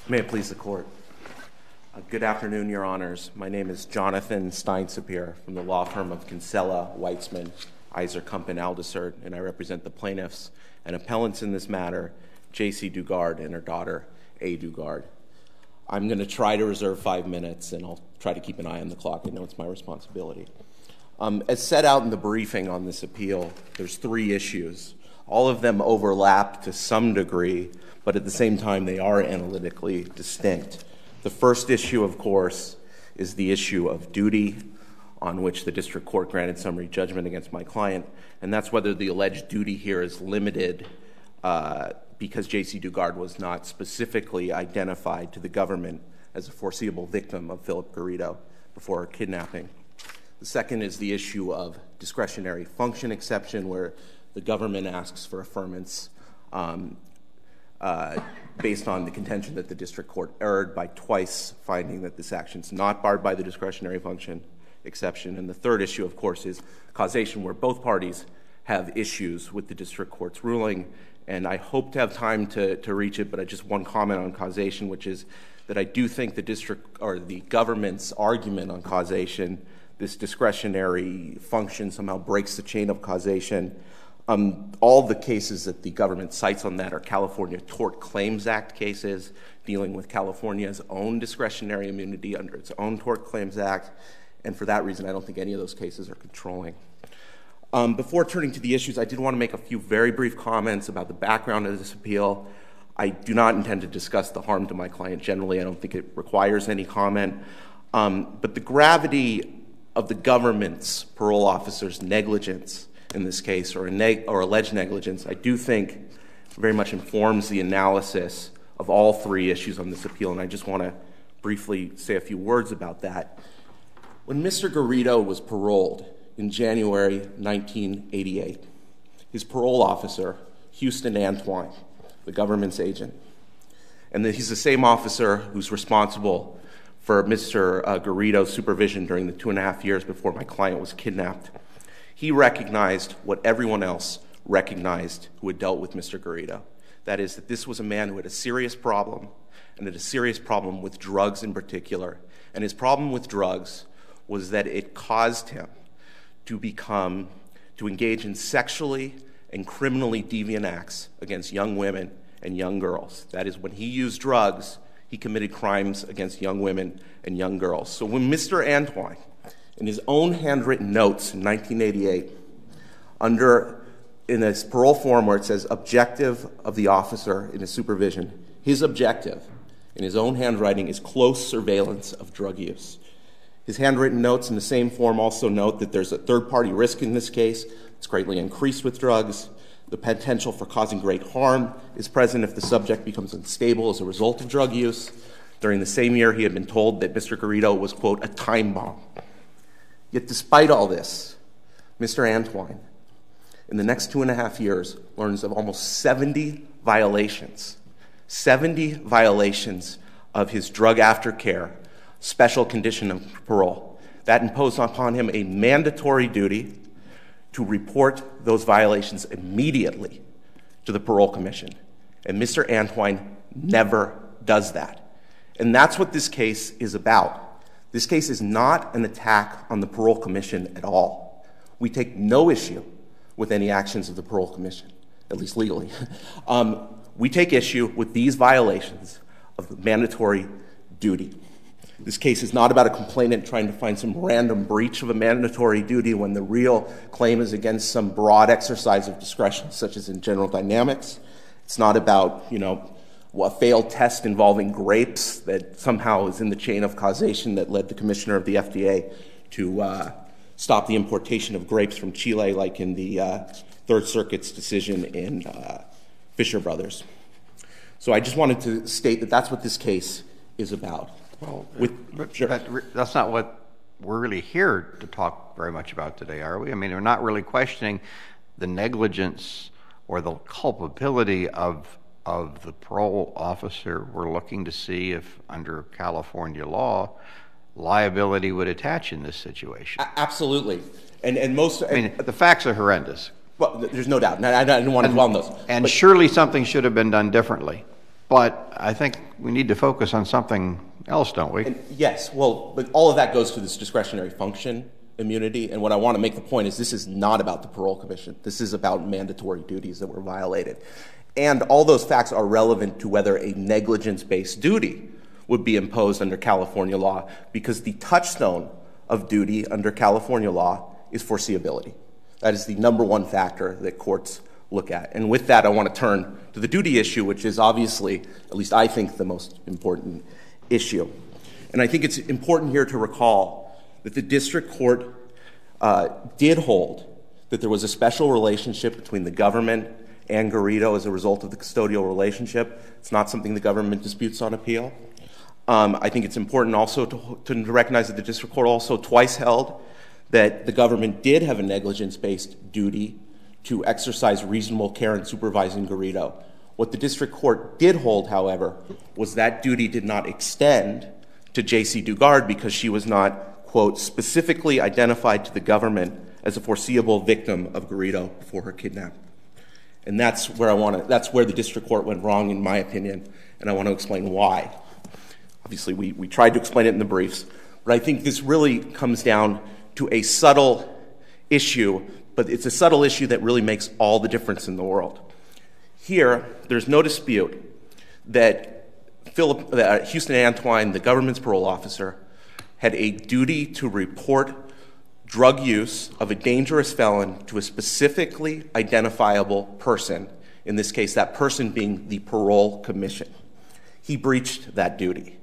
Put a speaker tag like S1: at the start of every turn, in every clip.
S1: May it please the Court. Good afternoon, Your Honors. My name is Jonathan Steinsapir from the law firm of Kinsella, Weitzman, Iser, Kump, and Aldisert, and I represent the plaintiffs and appellants in this matter, Jaycee Dugard and her daughter, A. Dugard. I'm going to try to reserve 5 minutes, and I'll try to keep an eye on the clock. I know it's my responsibility. As set out in the briefing on this appeal, there's 3 issues. All of them overlap to some degree, but at the same time, they are analytically distinct. The first issue, of course, is the issue of duty, on which the district court granted summary judgment against my client, and that's whether the alleged duty here is limited because Jaycee Dugard was not specifically identified to the government as a foreseeable victim of Philip Garrido before her kidnapping. The second is the issue of discretionary function exception, where the government asks for affirmance based on the contention that the district court erred by twice finding that this action is not barred by the discretionary function exception. And the third issue, of course, is causation, where both parties have issues with the district court's ruling. And I hope to have time to reach it, but I just one comment on causation, which is that I do think the district or the government's argument on causation, this discretionary function somehow breaks the chain of causation. All the cases that the government cites on that are California Tort Claims Act cases dealing with California's own discretionary immunity under its own Tort Claims Act. And for that reason, I don't think any of those cases are controlling. Before turning to the issues, I did want to make a few very brief comments about the background of this appeal. I do not intend to discuss the harm to my client generally. I don't think it requires any comment. But the gravity of the government's parole officer's negligence in this case, or alleged negligence, I do think very much informs the analysis of all 3 issues on this appeal, and I just want to briefly say a few words about that. When Mr. Garrido was paroled in January 1988, his parole officer, Houston Antwine, the government's agent, and he's the same officer who's responsible for Mr. Garrido's supervision during the 2.5 years before my client was kidnapped, he recognized what everyone else recognized who had dealt with Mr. Garrido. That is, that this was a man who had a serious problem, and had a serious problem with drugs in particular. And his problem with drugs was that it caused him to engage in sexually and criminally deviant acts against young women and young girls. That is, when he used drugs, he committed crimes against young women and young girls. So when Mr. Antwine, in his own handwritten notes in 1988, in this parole form where it says objective of the officer in his supervision, his objective in his own handwriting is close surveillance of drug use. His handwritten notes in the same form also note that there's a third-party risk in this case. It's greatly increased with drugs. The potential for causing great harm is present if the subject becomes unstable as a result of drug use. During the same year, he had been told that Mr. Garrido was, quote, a time bomb. Yet despite all this, Mr. Antwine, in the next 2.5 years, learns of almost 70 violations of his drug aftercare special condition of parole. That imposed upon him a mandatory duty to report those violations immediately to the Parole Commission. And Mr. Antwine never does that. And that's what this case is about. This case is not an attack on the Parole Commission at all. We take no issue with any actions of the Parole Commission, at least legally. We take issue with these violations of the mandatory duty. This case is not about a complainant trying to find some random breach of a mandatory duty when the real claim is against some broad exercise of discretion, such as in general dynamics. It's not about, a failed test involving grapes that somehow is in the chain of causation that led the commissioner of the FDA to stop the importation of grapes from Chile, like in the Third Circuit's decision in Fisher Brothers. So I just wanted to state that that's what this case is about.
S2: Well, that's not what we're really here to talk very much about today, are we? I mean, we're not really questioning the negligence or the culpability of the parole officer. We're looking to see if, under California law, liability would attach in this situation.
S1: Absolutely. And most...
S2: I mean, the facts are horrendous.
S1: Well, there's no doubt. I didn't want to dwell on those.
S2: And surely something should have been done differently. But I think we need to focus on something else, don't we?
S1: Yes, well, but all of that goes to this discretionary function immunity, and what I want to make the point is this is not about the parole commission. This is about mandatory duties that were violated. And all those facts are relevant to whether a negligence-based duty would be imposed under California law, because the touchstone of duty under California law is foreseeability. That is the number one factor that courts look at. And with that, I want to turn to the duty issue, which is obviously, at least I think, the most important issue. And I think it's important here to recall that the district court did hold that there was a special relationship between the government and Garrido as a result of the custodial relationship. It's not something the government disputes on appeal. I think it's important also to recognize that the district court also twice held that the government did have a negligence-based duty to exercise reasonable care in supervising Garrido. What the district court did hold, however, was that duty did not extend to Jaycee Dugard because she was not, quote, specifically identified to the government as a foreseeable victim of Garrido before her kidnapping. And that's where the district court went wrong, in my opinion, and I want to explain why. Obviously, we tried to explain it in the briefs, but I think this really comes down to a subtle issue, but it's a subtle issue that really makes all the difference in the world. Here, there's no dispute that Houston Antwine, the government's parole officer, had a duty to report drug use of a dangerous felon to a specifically identifiable person, in this case, that person being the parole commission. He breached that duty.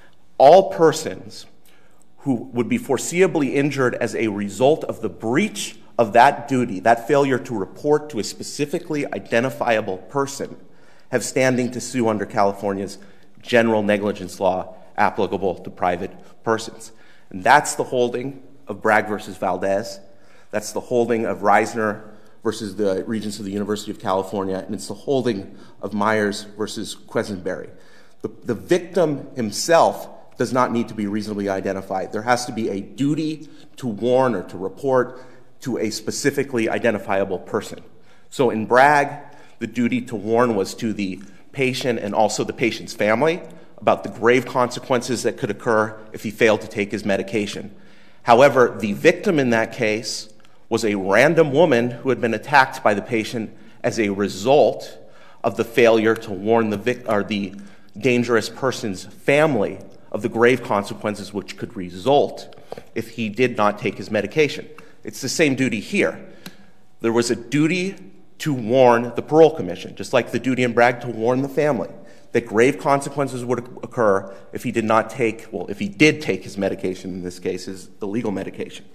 S1: All persons who would be foreseeably injured as a result of the breach of that duty, that failure to report to a specifically identifiable person, have standing to sue under California's general negligence law applicable to private persons. And that's the holding of Bragg versus Valdez. That's the holding of Reisner versus the Regents of the University of California, and it's the holding of Myers versus Quisenberry. The victim himself does not need to be reasonably identified. There has to be a duty to warn or to report to a specifically identifiable person. So in Bragg, the duty to warn was to the patient and also the patient's family about the grave consequences that could occur if he failed to take his medication. However, the victim in that case was a random woman who had been attacked by the patient as a result of the failure to warn the dangerous person's family of the grave consequences which could result if he did not take his medication. It's the same duty here. There was a duty to warn the parole commission, just like the duty in Bragg to warn the family, that grave consequences would occur if he did not take, well, if he did take his medication, in this case, his illegal medication.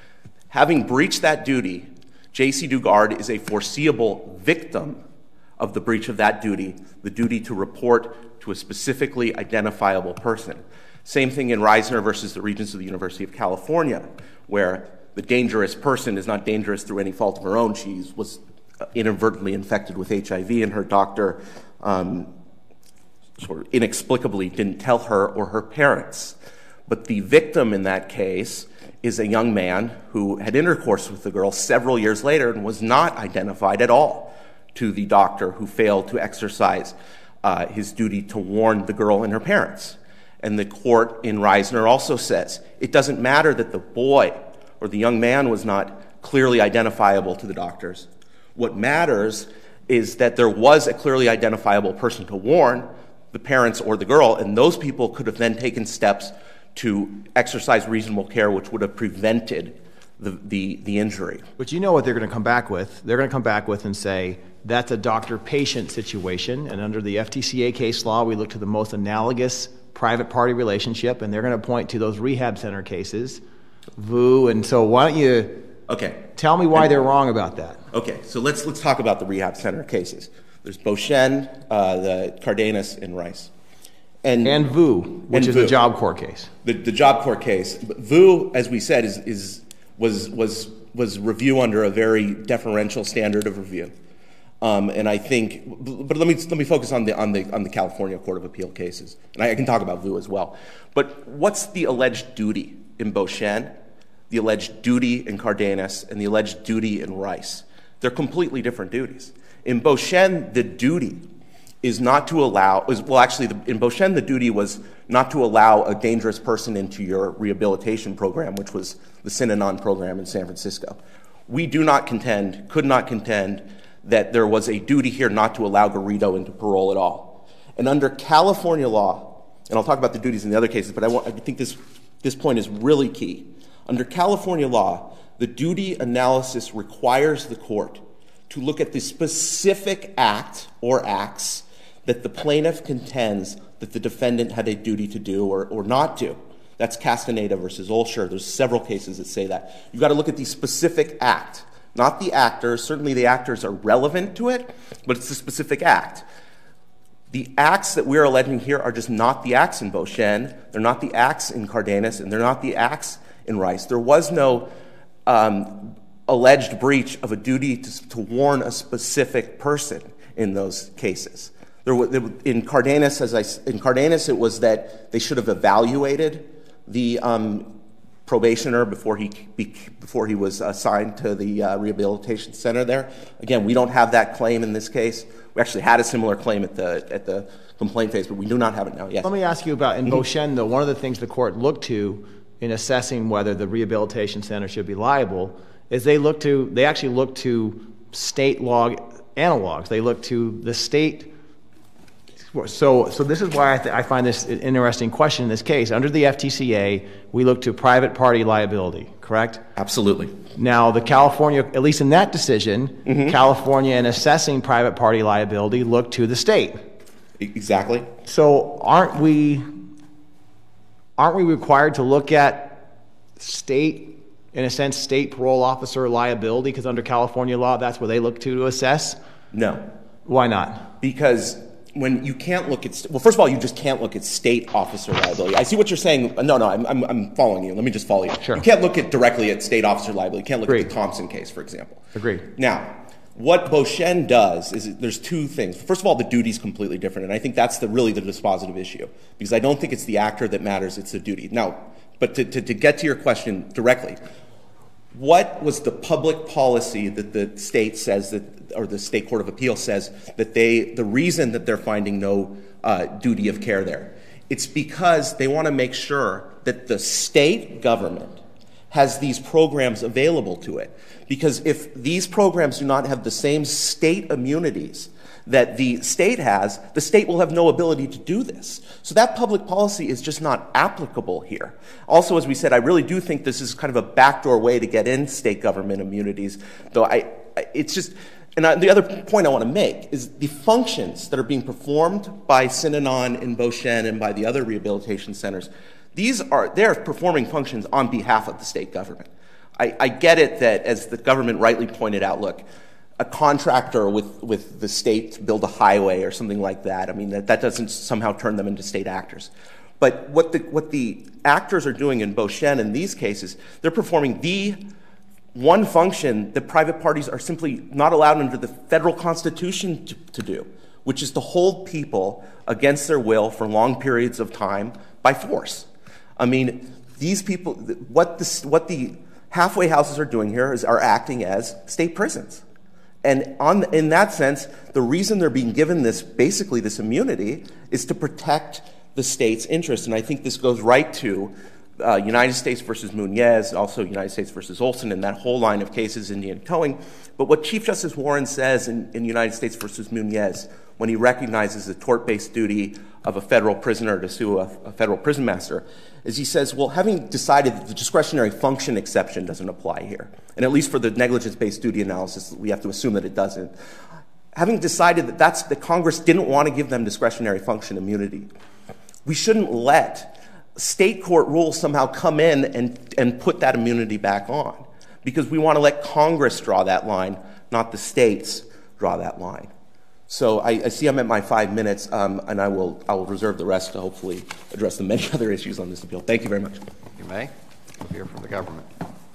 S1: Having breached that duty, Jaycee Dugard is a foreseeable victim of the breach of that duty, the duty to report to a specifically identifiable person. Same thing in Reisner versus the Regents of the University of California, where the dangerous person is not dangerous through any fault of her own. She was inadvertently infected with HIV, and her doctor sort of inexplicably didn't tell her or her parents. But the victim in that case is a young man who had intercourse with the girl several years later and was not identified at all to the doctor who failed to exercise his duty to warn the girl and her parents. And the court in Reisner also says it doesn't matter that the boy or the young man was not clearly identifiable to the doctors. What matters is that there was a clearly identifiable person to warn, the parents or the girl, and those people could have then taken steps to exercise reasonable care, which would have prevented the injury.
S3: But you know what they're going to come back with? They're going to come back with and say, that's a doctor-patient situation, and under the FTCA case law, we look to the most analogous private party relationship, and they're going to point to those rehab center cases, VU, and so why don't you tell me why they're wrong about that?
S1: Okay, so let's talk about the rehab center cases. There's Beauchene, the Cardenas, and Rice.
S3: And VU, which is the Job Corps case.
S1: The Job Corps case. VU, as we said, was review under a very deferential standard of review. And I think, but let me focus on the California Court of Appeal cases, and I can talk about VU as well. But what's the alleged duty in Beauchene, the alleged duty in Cardenas, and the alleged duty in Rice? They're completely different duties. In Beauchene, the duty is not to allow, well, actually, in Beauchene, the duty was not to allow a dangerous person into your rehabilitation program, which was the Synanon program in San Francisco. We do not contend, could not contend, that there was a duty here not to allow Garrido into parole at all. And under California law, and I'll talk about the duties in the other cases, but I think this point is really key. Under California law, the duty analysis requires the court to look at the specific act or acts that the plaintiff contends that the defendant had a duty to do or not do. That's Castaneda versus Olsher. There's several cases that say that. You've got to look at the specific act, not the actors. Certainly the actors are relevant to it, but it's the specific act. The acts that we're alleging here are just not the acts in Beauchene. They're not the acts in Cardenas, and they're not the acts in Rice. There was no alleged breach of a duty to warn a specific person in those cases. In Cardenas, it was that they should have evaluated the probationer before he was assigned to the rehabilitation center there. Again, we don't have that claim in this case. We actually had a similar claim at the complaint phase, but we do not have it now. Yes.
S3: Let me ask you about in Beauchene, though. One of the things the court looked to in assessing whether the rehabilitation center should be liable is they actually look to state law analogs. They look to the state. So this is why I find this an interesting question in this case. Under the FTCA, we look to private party liability, correct?
S1: Absolutely.
S3: Now, the California, at least in that decision, California in assessing private party liability looked to the state.
S1: Exactly.
S3: So aren't we required to look at state, in a sense, state parole officer liability? Because under California law, that's where they look to assess?
S1: No.
S3: Why not?
S1: Because when you can't look at, well, first of all, you just can't look at state officer liability. I see what you're saying. No, I'm following you. Let me just follow you.
S3: Sure.
S1: You can't look directly at state officer liability. You can't look at the Thompson case, for example.
S3: Agreed.
S1: Now, what Beauchene does is there's two things. First of all, the duty's completely different, and I think that's really the dispositive issue, because I don't think it's the actor that matters, it's the duty. Now, but to get to your question directly, what was the public policy that the state says that, or the state court of appeal says that the reason that they're finding no duty of care there? It's because they want to make sure that the state government has these programs available to it. Because if these programs do not have the same state immunities that the state has, the state will have no ability to do this. So that public policy is just not applicable here. Also, as we said, I really do think this is kind of a backdoor way to get in state government immunities, though it's just, and the other point I want to make is the functions that are being performed by Synanon in Beauchene and by the other rehabilitation centers, they're performing functions on behalf of the state government. I get it that, as the government rightly pointed out, look, a contractor with the state to build a highway or something like that, I mean, that doesn't somehow turn them into state actors. But what the actors are doing in Beauchene in these cases, they're performing the one function that private parties are simply not allowed under the federal constitution to do, which is to hold people against their will for long periods of time by force. I mean, these people, what the halfway houses are doing here are acting as state prisons. And in that sense, the reason they're being given this immunity is to protect the state's interest. And I think this goes right to United States versus Muñez, also United States versus Olson, and that whole line of cases, Indian towing. But what Chief Justice Warren says in United States versus Muñez, when he recognizes the tort-based duty of a federal prisoner to sue a federal prison master, is he says, well, having decided that the discretionary function exception doesn't apply here, and at least for the negligence-based duty analysis, we have to assume that it doesn't. Having decided that Congress didn't want to give them discretionary function immunity, we shouldn't let state court rules somehow come in and put that immunity back on, because we want to let Congress draw that line, not the states draw that line. So I see I'm at my 5 minutes, and I will reserve the rest to hopefully address the many other issues on this appeal. Thank you very much.
S2: You may. We'll hear from the government.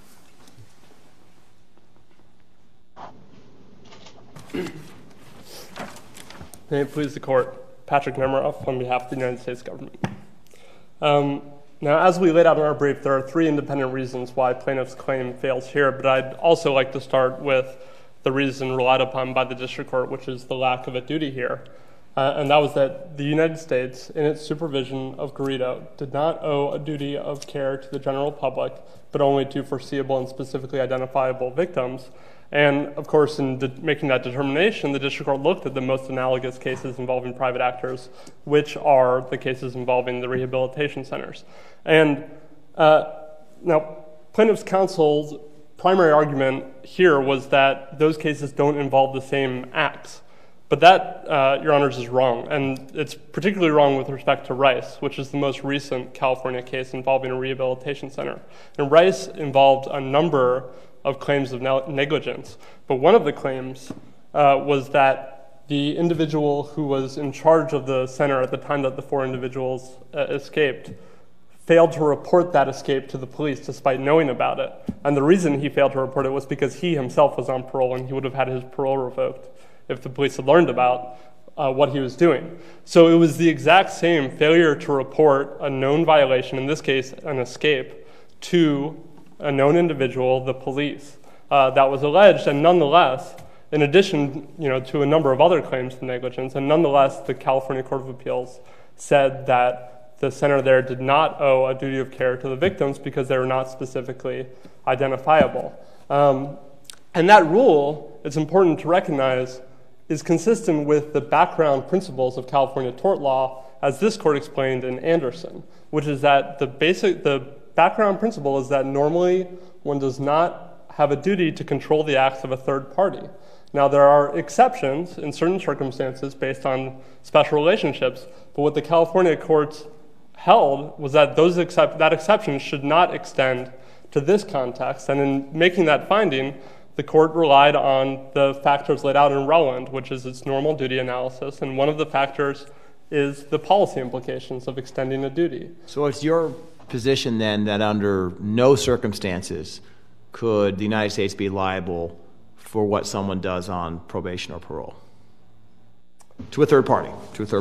S4: May it please the court. Patrick Nemeroff on behalf of the United States government. Now, as we laid out in our brief, there are three independent reasons why plaintiff's claim fails here, but I'd also like to start with the reason relied upon by the district court, which is the lack of a duty here. and that was that the United States, in its supervision of Garrido, did not owe a duty of care to the general public, but only to foreseeable and specifically identifiable victims. And, of course, in making that determination, the district court looked at the most analogous cases involving private actors, which are the cases involving the rehabilitation centers. And now, plaintiff's counsel's primary argument here was that those cases don't involve the same acts. But that, Your Honors, is wrong. And it's particularly wrong with respect to Rice, which is the most recent California case involving a rehabilitation center. And Rice involved a number of claims of negligence. But one of the claims was that the individual who was in charge of the center at the time that the 4 individuals escaped failed to report that escape to the police despite knowing about it. And the reason he failed to report it was because he himself was on parole and he would have had his parole revoked if the police had learned about what he was doing. So it was the exact same failure to report a known violation, in this case an escape, to a known individual, the police, that was alleged. And nonetheless, in addition to a number of other claims of negligence, and nonetheless the California Court of Appeals said that the center there did not owe a duty of care to the victims because they were not specifically identifiable. And that rule, it's important to recognize, is consistent with the background principles of California tort law, as this court explained in Anderson, which is that the background principle is that normally one does not have a duty to control the acts of a third party. Now, there are exceptions in certain circumstances based on special relationships, but what the California courts held was that that exception should not extend to this context. And in making that finding, the court relied on the factors laid out in Rowland, which is its normal duty analysis, and one of the factors is the policy implications of extending a duty.
S3: So it's your position then that under no circumstances could the United States be liable for what someone does on probation or parole to a third party?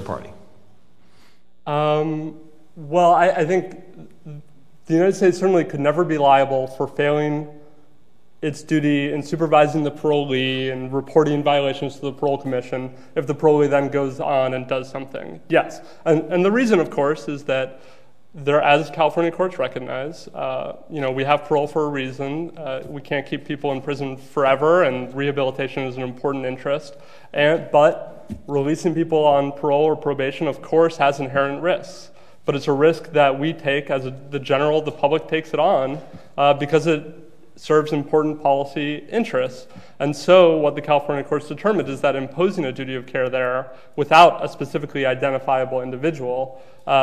S4: Well, I think the United States certainly could never be liable for failing its duty in supervising the parolee and reporting violations to the parole commission if the parolee then goes on and does something. Yes, and the reason, of course, is that there, as California courts recognize, we have parole for a reason. We can't keep people in prison forever, and rehabilitation is an important interest. But releasing people on parole or probation, of course, has inherent risks. But it's a risk that we take as the public takes it on because it serves important policy interests. And so what the California courts determined is that imposing a duty of care there without a specifically identifiable individual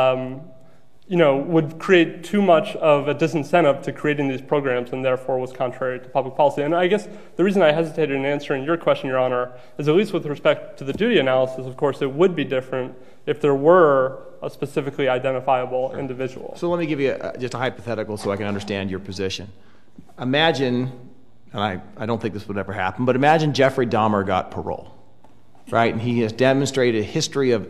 S4: would create too much of a disincentive to creating these programs and therefore was contrary to public policy. And I guess the reason I hesitated in answering your question, Your Honor, is at least with respect to the duty analysis, of course, it would be different if there were a specifically identifiable individual.
S3: So let me give you just a hypothetical so I can understand your position. Imagine, and I don't think this would ever happen, but imagine Jeffrey Dahmer got parole, right? And he has demonstrated a history of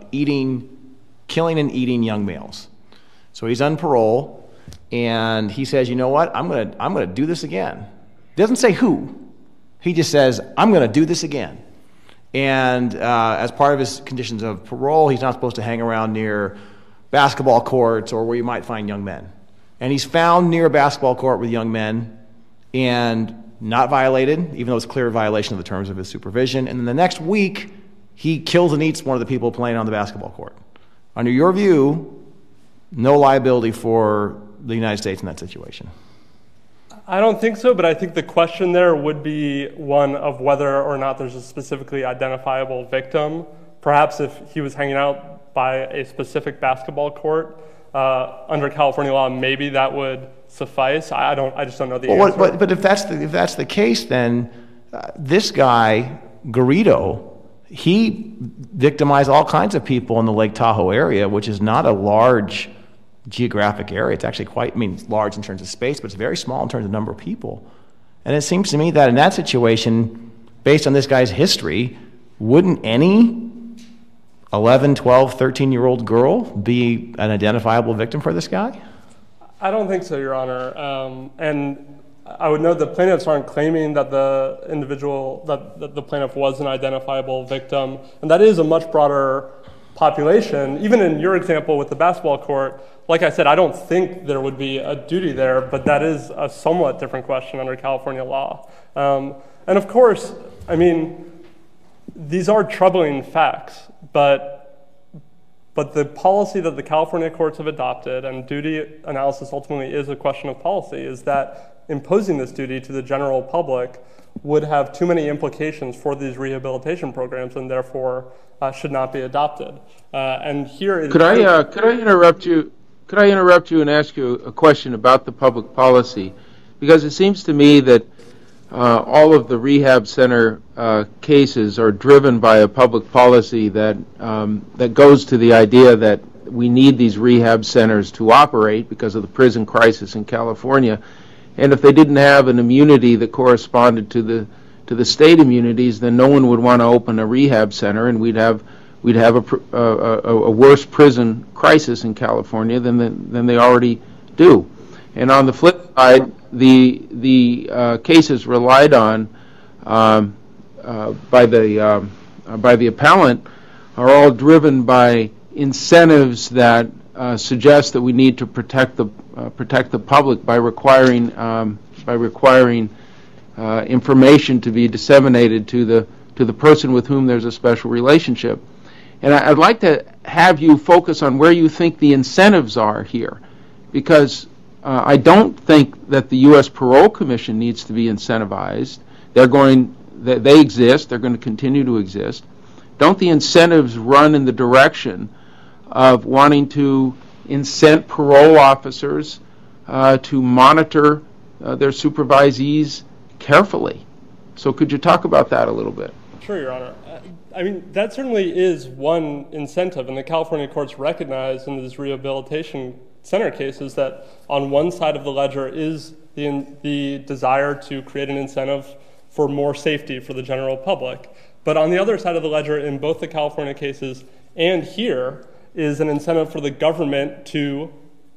S3: killing and eating young males. So he's on parole, and he says, you know what, I'm gonna do this again. He doesn't say who. He just says, I'm gonna do this again. And as part of his conditions of parole, he's not supposed to hang around near basketball courts or where you might find young men. And he's found near a basketball court with young men and not violated, even though it's a clear violation of the terms of his supervision. And then the next week, he kills and eats one of the people playing on the basketball court. Under your view, no liability for the United States in that situation.
S4: I don't think so, but I think the question there would be one of whether or not there's a specifically identifiable victim. Perhaps if he was hanging out by a specific basketball court, under California law, maybe that would suffice. I just don't know the answer.
S3: But if that's the case, then this guy, Garrido, he victimized all kinds of people in the Lake Tahoe area, which is not a large geographic area. It's actually it's large in terms of space, but it's very small in terms of number of people. And it seems to me that in that situation, based on this guy's history, wouldn't any 11, 12, 13-year-old girl be an identifiable victim for this guy?
S4: I don't think so, Your Honor. And I would note that plaintiffs aren't claiming that that the plaintiff was an identifiable victim, and that is a much broader population. Even in your example with the basketball court, like I said, I don't think there would be a duty there, but that is a somewhat different question under California law. And of course, I mean, these are troubling facts, but the policy that the California courts have adopted, and duty analysis ultimately is a question of policy, is that imposing this duty to the general public would have too many implications for these rehabilitation programs and therefore should not be adopted. And here,
S5: could I interrupt you? Could I interrupt you and ask you a question about the public policy? Because it seems to me that all of the rehab center cases are driven by a public policy that goes to the idea that we need these rehab centers to operate because of the prison crisis in California. And if they didn't have an immunity that corresponded to the state immunities, then no one would want to open a rehab center, and we'd have a worse prison crisis in California than they already do. And on the flip side, the cases relied on by the appellant are all driven by incentives that suggest that we need to protect the public by requiring information to be disseminated to the person with whom there's a special relationship. And I'd like to have you focus on where you think the incentives are here, because I don't think that the U.S. Parole Commission needs to be incentivized. They exist. They're going to continue to exist. Don't the incentives run in the direction of wanting to incent parole officers to monitor their supervisees carefully? So could you talk about that a little bit?
S4: Sure, Your Honor. I mean, that certainly is one incentive, and the California courts recognize in these rehabilitation center cases that on one side of the ledger is the desire to create an incentive for more safety for the general public. But on the other side of the ledger, in both the California cases and here, is an incentive for the government to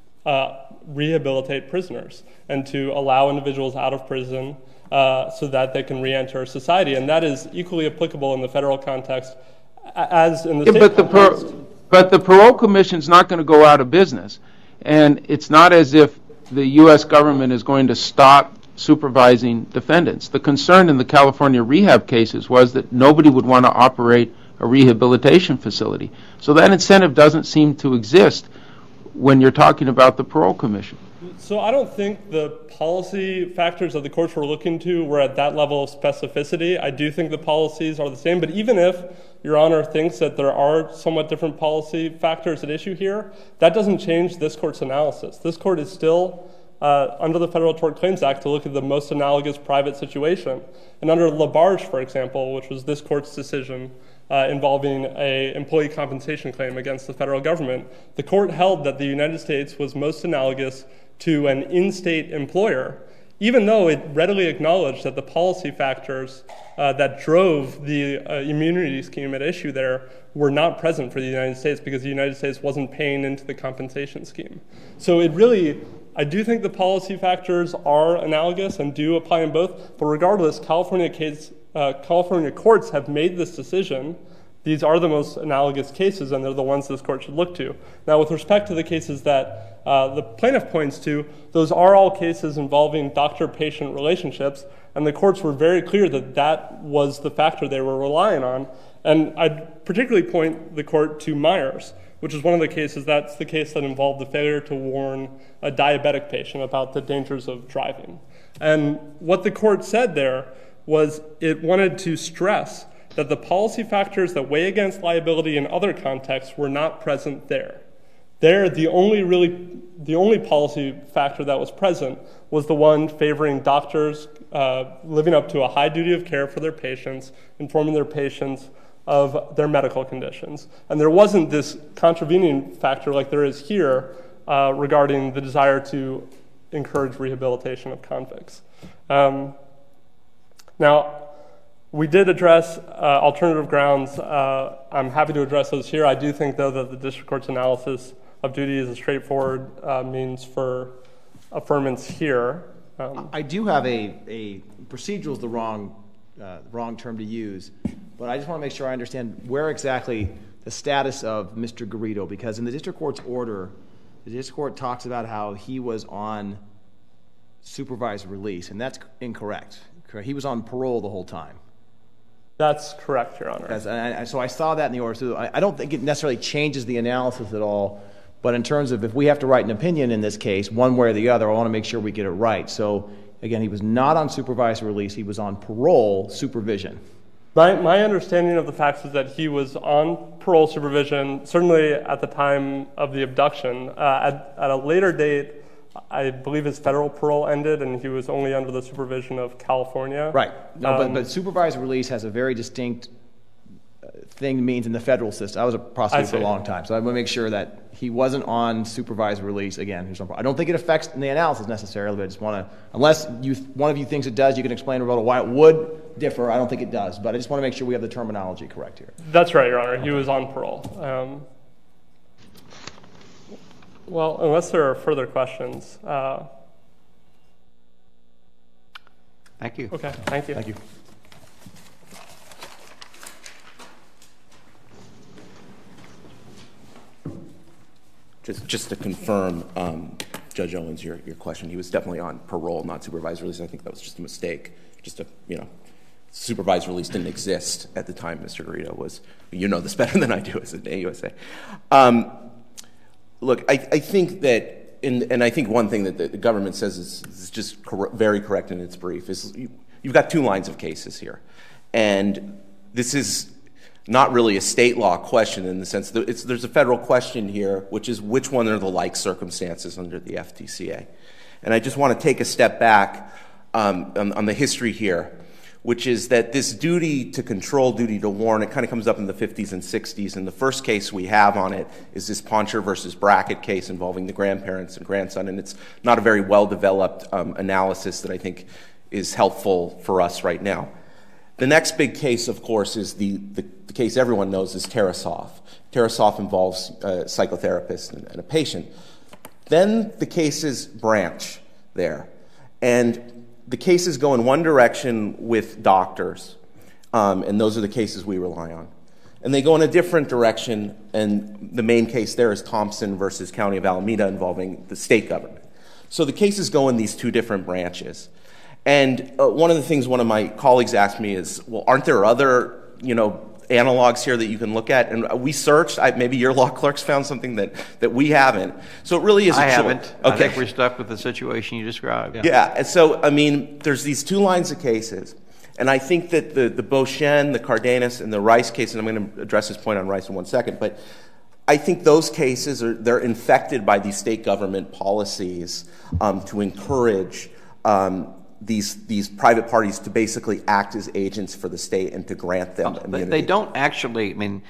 S4: rehabilitate prisoners and to allow individuals out of prison so that they can re-enter society. And that is equally applicable in the federal context as in the state context.
S5: But the Parole Commission's not going to go out of business. And it's not as if the U.S. government is going to stop supervising defendants. The concern in the California rehab cases was that nobody would want to operate a rehabilitation facility. So that incentive doesn't seem to exist when you're talking about the Parole Commission.
S4: So I don't think the policy factors that the courts were looking to were at that level of specificity. I do think the policies are the same, but even if Your Honor thinks that there are somewhat different policy factors at issue here, that doesn't change this court's analysis. This court is still under the Federal Tort Claims Act to look at the most analogous private situation. And under Labarge, for example, which was this court's decision involving an employee compensation claim against the federal government, the court held that the United States was most analogous to an in-state employer, even though it readily acknowledged that the policy factors that drove the immunity scheme at issue there were not present for the United States because the United States wasn't paying into the compensation scheme. So I do think the policy factors are analogous and do apply in both, but regardless, California courts have made this decision. These are the most analogous cases, and they're the ones this court should look to. Now, with respect to the cases that the plaintiff points to, those are all cases involving doctor-patient relationships, and the courts were very clear that that was the factor they were relying on. And I'd particularly point the court to Myers, which is one of the cases. That's the case that involved the failure to warn a diabetic patient about the dangers of driving. And what the court said there was it wanted to stress that the policy factors that weigh against liability in other contexts were not present there. There, the only policy factor that was present was the one favoring doctors living up to a high duty of care for their patients, informing their patients of their medical conditions. And there wasn't this contravening factor like there is here regarding the desire to encourage rehabilitation of convicts. Now, we did address alternative grounds. I'm happy to address those here. I do think, though, that the district court's analysis of duty is a straightforward means for affirmance here.
S3: I do have a procedural is the wrong term to use, but I just want to make sure I understand where exactly the status of Mr. Garrido, because in the district court's order, the district court talks about how he was on supervised release, and that's incorrect. He was on parole the whole time.
S4: That's correct, Your Honor.
S3: So I saw that in the order. So I don't think it necessarily changes the analysis at all, but in terms of if we have to write an opinion in this case, one way or the other, I want to make sure we get it right. So, again, he was not on supervised release. He was on parole supervision.
S4: My understanding of the facts is that he was on parole supervision, certainly at the time of the abduction. At a later date, I believe his federal parole ended, and he was only under the supervision of California.
S3: Right. No, but supervised release has a very distinct thing means in the federal system. I was a prosecutor for a long time, so I want to make sure that he wasn't on supervised release. Again, I don't think it affects in the analysis necessarily, but I just want to, unless one of you thinks it does, you can explain about why it would differ. I don't think it does, but I just want to make sure we have the terminology correct here.
S4: That's right, Your Honor. He was on parole. Well, unless there are further questions.
S2: Thank you.
S4: Okay, thank you.
S3: Thank you.
S1: Just to confirm, Judge Owens, your question, he was definitely on parole, not supervised release. I think that was just a mistake. Supervised release didn't exist at the time Mr. Garrido was. You know this better than I do as an AUSA. Look, I think that, and I think one thing that the government says is just very correct in its brief, is you've got two lines of cases here. And this is not really a state law question in the sense that there's a federal question here, which is which one are the like circumstances under the FTCA. And I just want to take a step back on the history here, which is that this duty to control, duty to warn, it kind of comes up in the 50s and 60s. And the first case we have on it is this Poncher versus Brackett case involving the grandparents and grandson. And it's not a very well-developed analysis that I think is helpful for us right now. The next big case, of course, is the case everyone knows is Tarasoff. Tarasoff involves a psychotherapist and a patient. Then the cases branch there. And the cases go in one direction with doctors, and those are the cases we rely on. And they go in a different direction, and the main case there is Thompson versus County of Alameda involving the state government. So the cases go in these two different branches. And one of the things one of my colleagues asked me is, well, aren't there other, analogs here that you can look at? And we searched. Maybe your law clerks found something that we haven't. So it really is a choice.
S2: I haven't.
S1: Okay.
S2: I think we're stuck with the situation you described.
S1: Yeah. And so, there's these two lines of cases. And I think that the Beauchene, the Cardenas, and the Rice case, and I'm going to address this point on Rice in 1 second, but I think those cases, they're infected by these state government policies to encourage these private parties to basically act as agents for the state and to grant them immunity.
S2: They don't actually,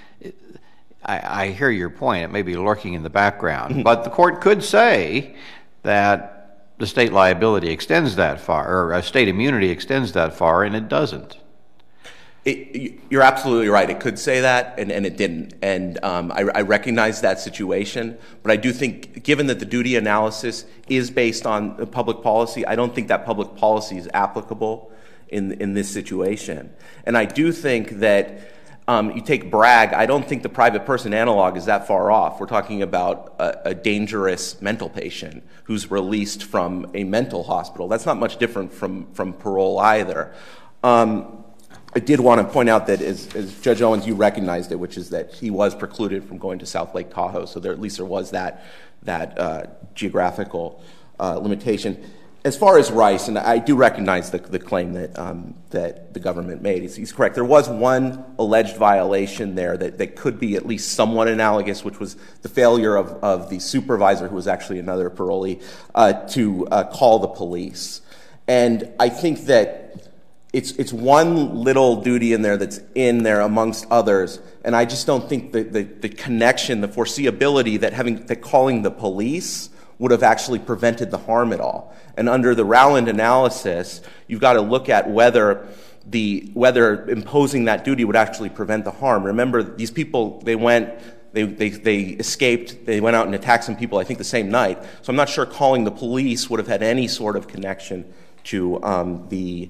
S2: I hear your point. It may be lurking in the background. But the court could say that the state liability extends that far, or state immunity extends that far, and it doesn't.
S1: You're absolutely right. It could say that, and it didn't. And I recognize that situation. But I do think, given that the duty analysis is based on public policy, I don't think that public policy is applicable in this situation. And I do think that you take Bragg, I don't think the private person analog is that far off. We're talking about a dangerous mental patient who's released from a mental hospital. That's not much different from parole either. I did want to point out that, as Judge Owens, you recognized it, which is that he was precluded from going to South Lake Tahoe, so at least there was that geographical limitation. As far as Rice, and I do recognize the claim that the government made, he's correct. There was one alleged violation there that could be at least somewhat analogous, which was the failure of the supervisor, who was actually another parolee, to call the police. And I think that it's one little duty in there that's in there amongst others, and I just don't think the connection, the foreseeability that calling the police would have actually prevented the harm at all. And under the Rowland analysis, you've got to look at whether imposing that duty would actually prevent the harm. Remember, these people, they went They escaped. They went out and attacked some people, I think, the same night. So I'm not sure calling the police would have had any sort of connection to the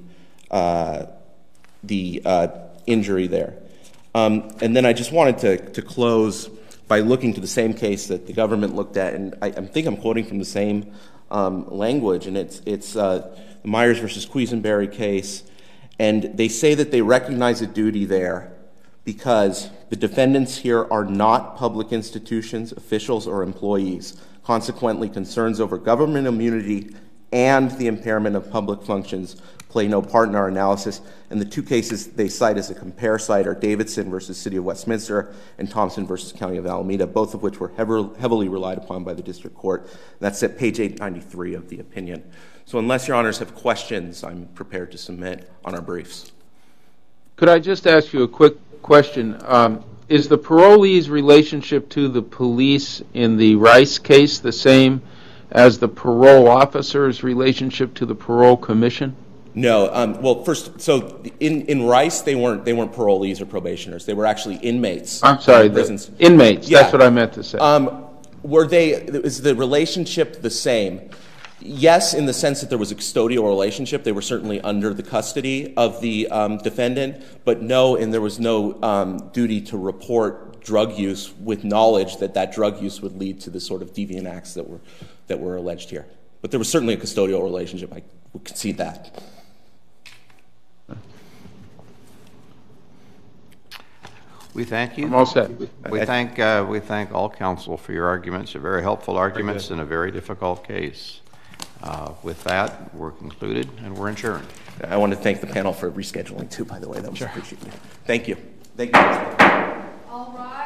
S1: injury there. And then I just wanted to close by looking to the same case that the government looked at, and I think I'm quoting from the same language, and it's the Myers versus Quisenberry case, and they say that they recognize a duty there because the defendants here are not public institutions, officials, or employees. Consequently, concerns over government immunity and the impairment of public functions play no part in our analysis. And the two cases they cite as a compare site are Davidson versus City of Westminster and Thompson versus County of Alameda, both of which were heavily relied upon by the district court. That's at page 893 of the opinion. So unless your honors have questions, I'm prepared to submit on our briefs.
S5: Could I just ask you a quick question? Is the parolee's relationship to the police in the Rice case the same as the parole officer's relationship to the parole commission?
S1: No. Well, first, so in Rice, they weren't parolees or probationers. They were actually inmates.
S5: I'm sorry,
S1: prisons.
S5: Inmates. Yeah. That's what I meant to say.
S1: Is the relationship the same? Yes, in the sense that there was a custodial relationship. They were certainly under the custody of the defendant, but no, and there was no duty to report drug use with knowledge that that drug use would lead to the sort of deviant acts that were alleged here. But there was certainly a custodial relationship. I would concede that.
S2: We thank you.
S5: I'm all set.
S2: We thank all counsel for your arguments. They're very helpful arguments in a very difficult case. With that, we're concluded and we're adjourned.
S1: I want to thank the panel for rescheduling too, by the way. That was appreciated. Thank you. Thank you.
S6: All rise.